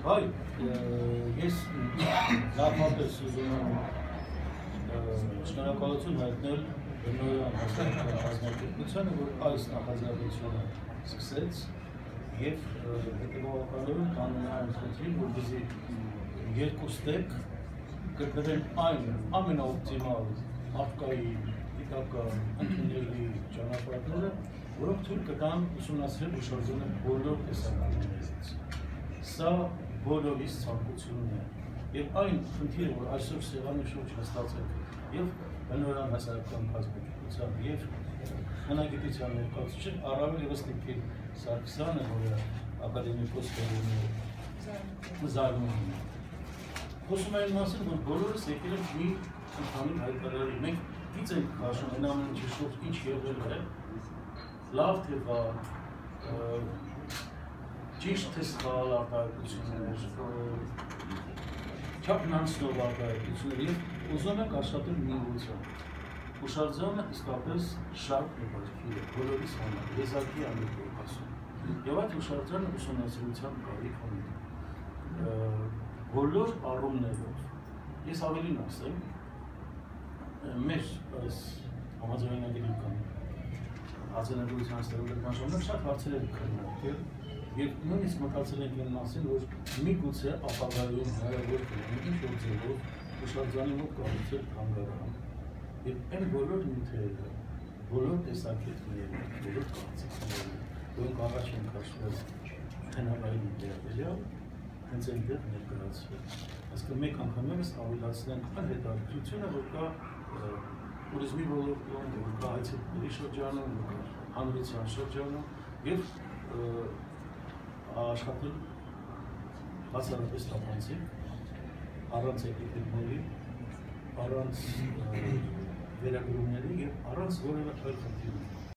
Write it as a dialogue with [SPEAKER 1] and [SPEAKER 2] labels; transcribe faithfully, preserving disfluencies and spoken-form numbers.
[SPEAKER 1] Հայ, ես նախապես ուզում եմ շնորհակալություն հայտնել բնօրյան հասարակական կազմակերպությանը, որ այս նախաձեռնությունը սկսեց և հետևողականորեն կանում այն խնդրին, որպեսզի երկու ստեկ գտնվեն այն ամենաօպտիմալ մարդկային, գիտական, ընդունելի ճանապարհները, որոնք թույլ կտան ուսումնասիրել ու շրջանել բոլոր տեսակետներից։ Սա բոլորիս ցանկությունն է, և այն խնդիրը, որ այսօր սեղանի շուրջ նստած և բնօրյան հասարակական կազմակերպության և հնագիտության ներկայացուցիչ առավել ևս Տիկին Սարգսյանը, որը ակադեմիկոս կողմի զարմանում է։ Խոսում այն մասին, որ բոլորս եկել ենք մի ընդհանուր հայտարարի, մենք գիծ ենք քաշում այն ամեն ինչի շուրջ ինչ եղել է, լավ թե վատ, ճիշտ թե սխալ արտահայտություններ, չափն անցնող արտահայտություններ և ուզում ենք աշխատել մի ուղղությամբ։ Հուշարձանը իսկապես շատ նպատքի է, բոլորիս համար, եզակի ամենքով ասում։ Եվ այդ հուշարձանը ուսումնասիրության կարիք ունի։ Բոլոր առումներով, ես ավելին ասեմ, մեր այս համաձայնագրի կամ արձանագրության ստորագրման ժամանակ շատ հարցեր են քննարկել և նույնիսկ մտածել ենք այն մասին, որ միգուցե ապագայում հնարավոր կլինի ինչ-որ ձևով հուշարձանի մոտ կառուցել թանգարան և այն բոլոր նյութերը, բոլոր տեսակետները, բոլոր կարծիքները, որոնք առաջ են քաշվել հնարային ինտերվելյալ, հենց այնտեղ ներկայացվել։ Այսինքն մեկ անգամ ևս ավելացնենք այն հետաքրքրությունը, որ կա տուրիզմի ոլորտում, որ կա այցելուների շրջանում, որ կա հանրության շրջանում և աշխատել բացառապես տապանցիկ, առանց էպիկետների, առանց վերագրումների և առանց որևէ այլ խնդիրների։